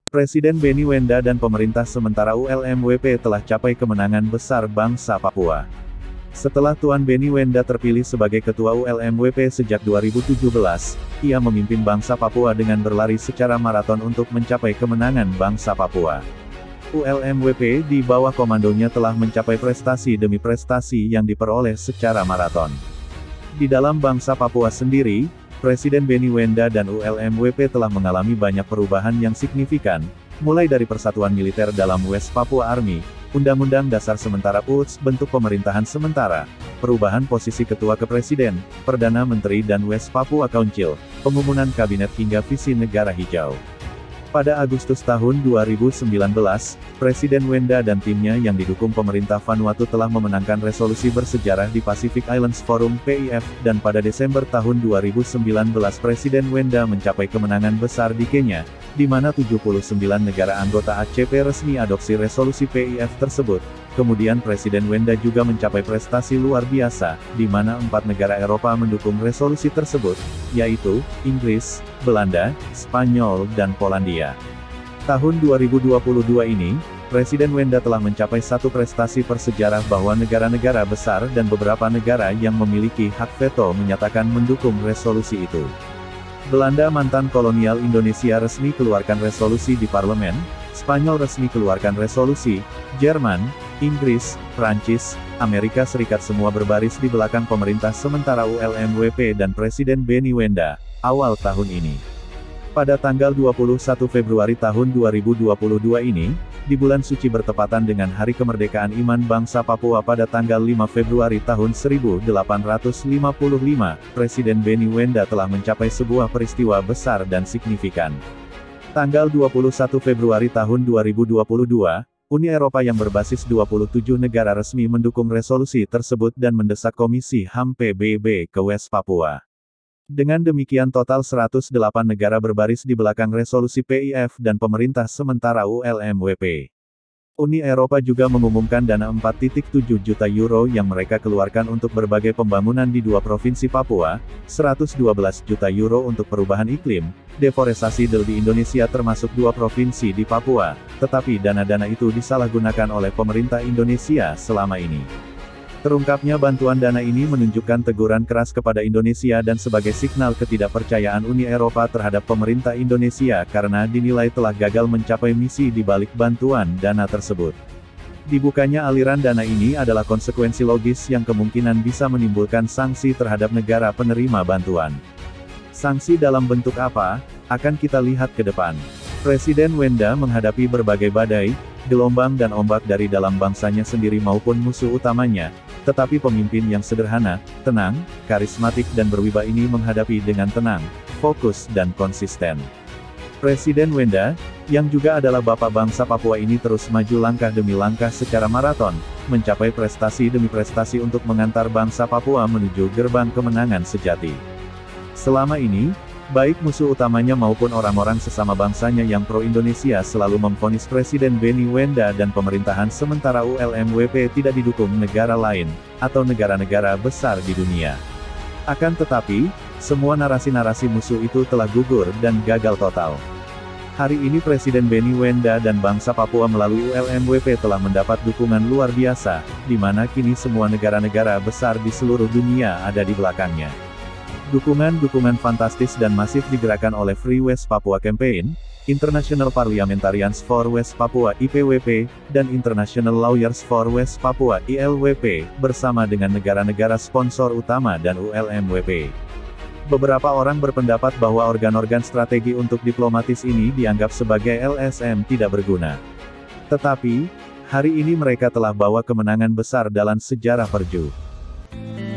Presiden Beni Wenda dan pemerintah sementara ULMWP telah capai kemenangan besar bangsa Papua. Setelah Tuan Beni Wenda terpilih sebagai Ketua ULMWP sejak 2017, ia memimpin bangsa Papua dengan berlari secara maraton untuk mencapai kemenangan bangsa Papua. ULMWP di bawah komandonya telah mencapai prestasi demi prestasi yang diperoleh secara maraton. Di dalam bangsa Papua sendiri, Presiden Beni Wenda dan ULMWP telah mengalami banyak perubahan yang signifikan, mulai dari persatuan militer dalam West Papua Army, Undang-Undang Dasar Sementara UTS bentuk pemerintahan sementara, perubahan posisi Ketua Kepresiden, Perdana Menteri dan West Papua Council, pengumuman kabinet hingga visi negara hijau. Pada Agustus tahun 2019, Presiden Wenda dan timnya yang didukung pemerintah Vanuatu telah memenangkan resolusi bersejarah di Pacific Islands Forum (PIF), dan pada Desember tahun 2019 Presiden Wenda mencapai kemenangan besar di Kenya, di mana 79 negara anggota ACP resmi adopsi resolusi PIF tersebut. Kemudian Presiden Wenda juga mencapai prestasi luar biasa, di mana 4 negara Eropa mendukung resolusi tersebut, yaitu Inggris, Belanda, Spanyol, dan Polandia. Tahun 2022 ini, Presiden Wenda telah mencapai satu prestasi bersejarah bahwa negara-negara besar dan beberapa negara yang memiliki hak veto menyatakan mendukung resolusi itu. Belanda mantan kolonial Indonesia resmi keluarkan resolusi di parlemen, Spanyol resmi keluarkan resolusi, Jerman, Inggris, Prancis, Amerika Serikat semua berbaris di belakang pemerintah sementara ULMWP dan Presiden Beni Wenda, awal tahun ini. Pada tanggal 21 Februari tahun 2022 ini, di bulan suci bertepatan dengan Hari Kemerdekaan Iman Bangsa Papua pada tanggal 5 Februari tahun 1855, Presiden Beni Wenda telah mencapai sebuah peristiwa besar dan signifikan. Tanggal 21 Februari tahun 2022, Uni Eropa yang berbasis 27 negara resmi mendukung resolusi tersebut dan mendesak Komisi HAM PBB ke West Papua. Dengan demikian total 108 negara berbaris di belakang resolusi PIF dan pemerintah sementara ULMWP. Uni Eropa juga mengumumkan dana 4,7 juta euro yang mereka keluarkan untuk berbagai pembangunan di 2 provinsi Papua, 112 juta euro untuk perubahan iklim, deforestasi di Indonesia termasuk 2 provinsi di Papua, tetapi dana-dana itu disalahgunakan oleh pemerintah Indonesia selama ini. Terungkapnya bantuan dana ini menunjukkan teguran keras kepada Indonesia dan sebagai signal ketidakpercayaan Uni Eropa terhadap pemerintah Indonesia karena dinilai telah gagal mencapai misi di balik bantuan dana tersebut. Dibukanya aliran dana ini adalah konsekuensi logis yang kemungkinan bisa menimbulkan sanksi terhadap negara penerima bantuan. Sanksi dalam bentuk apa, akan kita lihat ke depan. Presiden Wenda menghadapi berbagai badai, gelombang dan ombak dari dalam bangsanya sendiri maupun musuh utamanya, tetapi pemimpin yang sederhana, tenang, karismatik dan berwibawa ini menghadapi dengan tenang, fokus dan konsisten. Presiden Wenda, yang juga adalah bapak bangsa Papua ini terus maju langkah demi langkah secara maraton, mencapai prestasi demi prestasi untuk mengantar bangsa Papua menuju gerbang kemenangan sejati. Selama ini, baik musuh utamanya maupun orang-orang sesama bangsanya yang pro-Indonesia selalu memvonis Presiden Beni Wenda dan pemerintahan sementara ULMWP tidak didukung negara lain, atau negara-negara besar di dunia. Akan tetapi, semua narasi-narasi musuh itu telah gugur dan gagal total. Hari ini Presiden Beni Wenda dan bangsa Papua melalui ULMWP telah mendapat dukungan luar biasa, di mana kini semua negara-negara besar di seluruh dunia ada di belakangnya. Dukungan-dukungan fantastis dan masif digerakkan oleh Free West Papua Campaign, International Parliamentarians for West Papua (IPWP), dan International Lawyers for West Papua (ILWP), bersama dengan negara-negara sponsor utama dan ULMWP. Beberapa orang berpendapat bahwa organ-organ strategi untuk diplomatis ini dianggap sebagai LSM tidak berguna. Tetapi, hari ini mereka telah bawa kemenangan besar dalam sejarah Perju.